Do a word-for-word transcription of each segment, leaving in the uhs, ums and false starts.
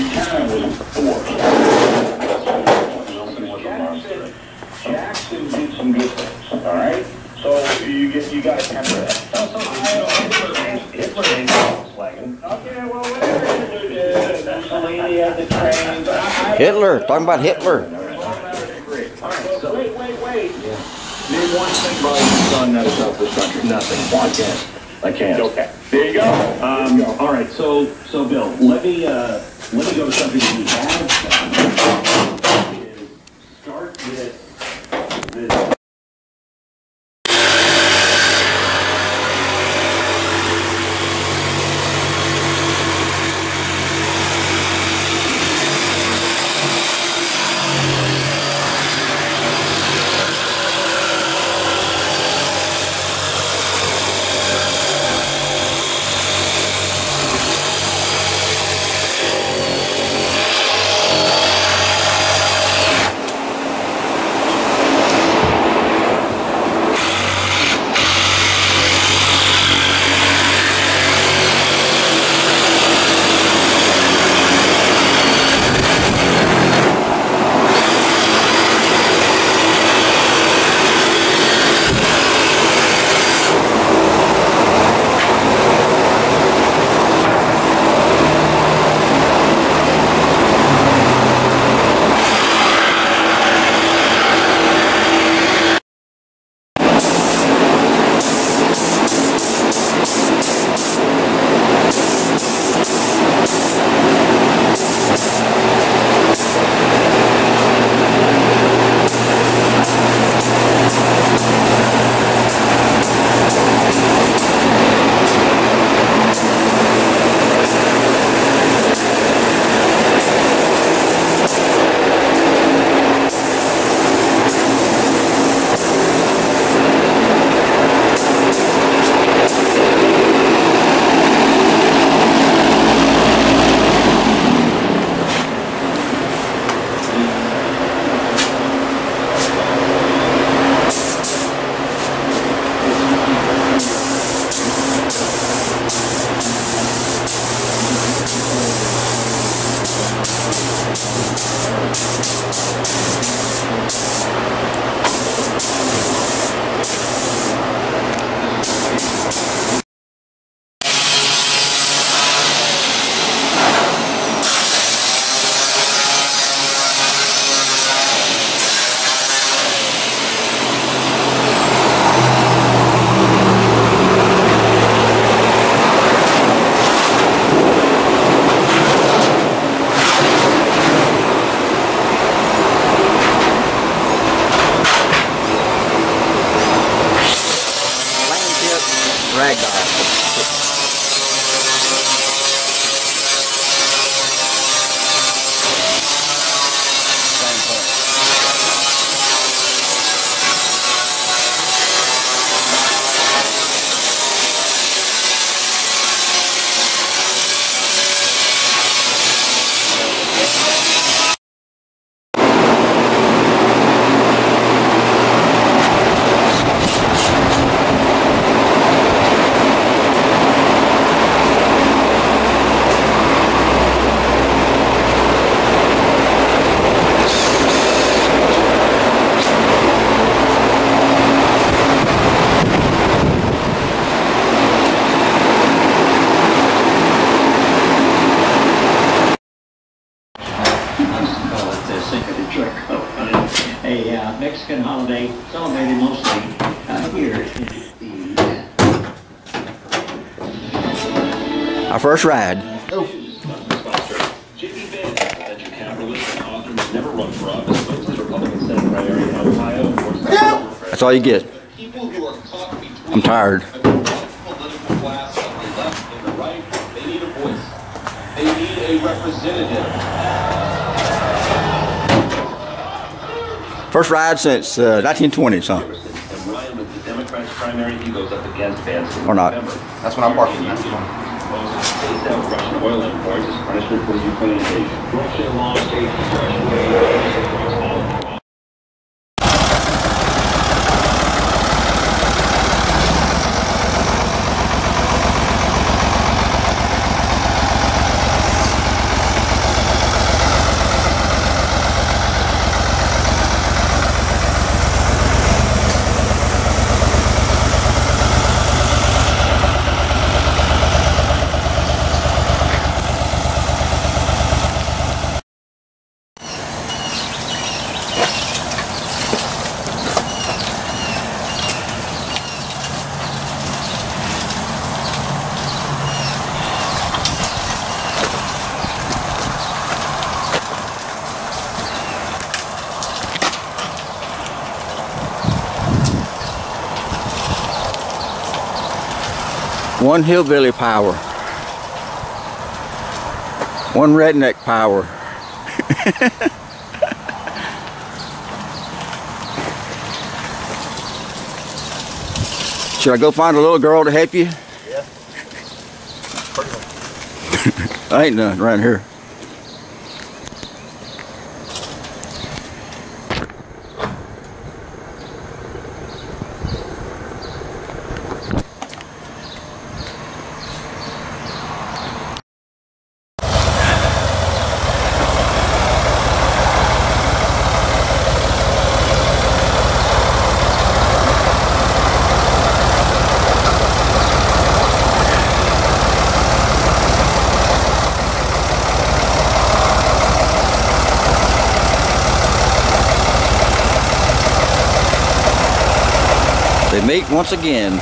Buchanan was fourth. Jackson, Jackson did some good things, all right? So you get, you got to temper that. Also, Hitler ain't Volkswagen. Okay, well, whatever Hitler did, Mussolini had the trains. Hitler, talking about Hitler. Wait, wait, wait. Name one thing about your son that has helped this country. Nothing. Well, I can't. I can't. Okay. There you go. Um, you go. All right. So, so Bill, let me uh, let me go to something that we have done. Is start with this. A uh, Mexican holiday celebrated mostly uh, here in the... Our first ride. Oh. Jimmy Vance, a venture capitalist and author who's never run for office, votes as Republican Senate primary in Ohio. That's all you get. People who are caught between I'm tired. a political class on the left and the right, they need a voice. They need a representative. First ride since uh, nineteen twenty, son. And Ryan with the Democrats primary, he goes up against Vance. Or not. That's when I'm parking. That's when. Phased out Russian oil imports as punishment for the Ukraine invasion. Russia lost a fresh way. One hillbilly power. One redneck power. Should I go find a little girl to help you? Yeah. I ain't nothing around here. They meet once again.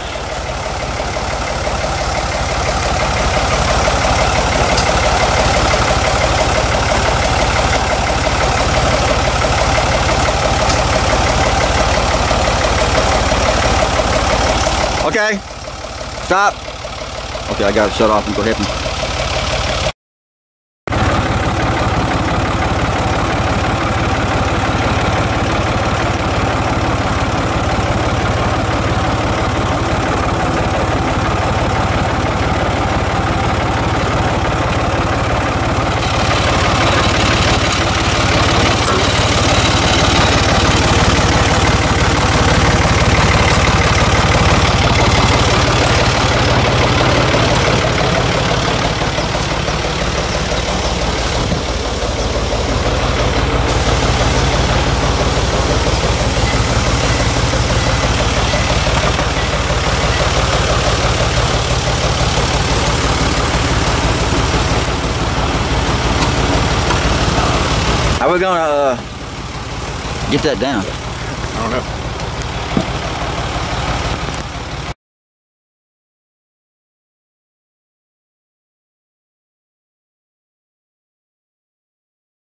Okay, stop. Okay, I gotta shut off and go ahead and how are we gonna uh, get that down?